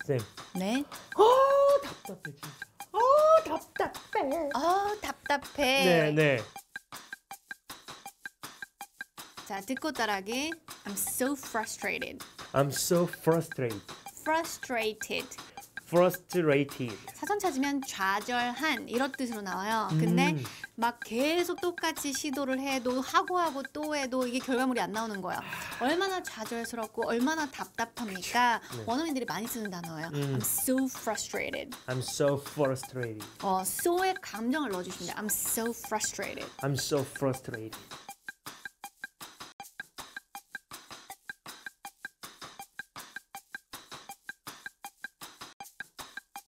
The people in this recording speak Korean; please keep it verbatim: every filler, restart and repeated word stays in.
쌤. 네. 아 답답해 진짜. 아 답답해. 아, 답답해. 네, 네. 자, 듣고 따라하기. I'm so frustrated. I'm so frustrated. frustrated. frustrated. 사전 찾으면 좌절한 이런 뜻으로 나와요. 근데 음. 막 계속 똑같이 시도를 해도 하고 하고 또 해도 이게 결과물이 안 나오는 거예요. 얼마나 좌절스럽고 얼마나 답답합니까? 네. 원어민들이 많이 쓰는 단어예요. 음. I'm so frustrated. I'm so frustrated. 어, so에 감정을 넣어주시면 돼요. I'm so frustrated. I'm so frustrated.